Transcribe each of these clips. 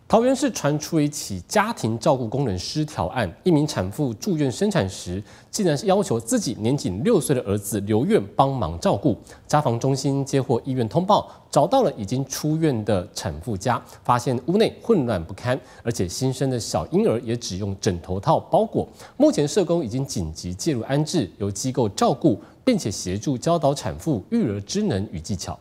桃园市传出一起家庭照顾功能失调案，一名产妇住院生产时，竟然是要求自己年仅6岁的儿子留院帮忙照顾。家防中心接获医院通报，找到了已经出院的产妇家，发现屋内混乱不堪，而且新生的小婴儿也只用枕头套包裹。目前社工已经紧急介入安置，由机构照顾，并且协助教导产妇育儿知能与技巧。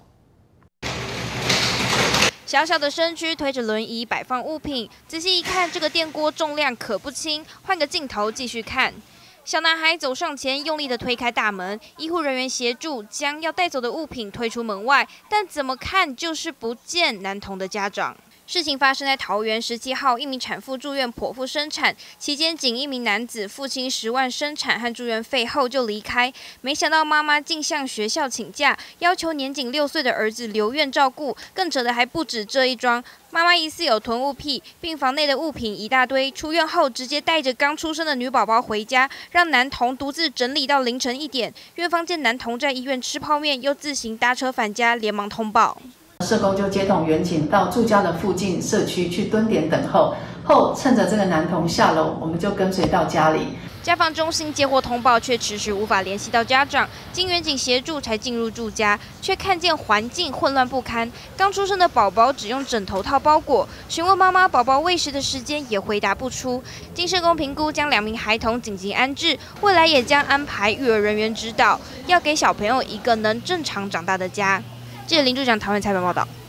小小的身躯推着轮椅摆放物品，仔细一看，这个电锅重量可不轻。换个镜头继续看，小男孩走上前，用力地推开大门，医护人员协助将要带走的物品推出门外，但怎么看就是不见男童的家长。 事情发生在桃园17号，一名产妇住院剖腹生产期间，仅一名男子父亲10万生产和住院费后就离开，没想到妈妈竟向学校请假，要求年仅6岁的儿子留院照顾。更扯的还不止这一桩，妈妈疑似有囤物癖，病房内的物品一大堆，出院后直接带着刚出生的女宝宝回家，让男童独自整理到凌晨1点。院方见男童在医院吃泡面，又自行搭车返家，连忙通报。 社工就接同员警到住家的附近社区去蹲点等候，趁着这个男童下楼，我们就跟随到家里。 家防中心接获通报，却迟迟无法联系到家长，经员警协助才进入住家，却看见环境混乱不堪。刚出生的宝宝只用枕头套包裹，询问妈妈宝宝喂食的时间，也回答不出。经社工评估，将2名孩童紧急安置，未来也将安排育儿人员指导，要给小朋友一个能正常长大的家。记者林柱讲桃园采访报道。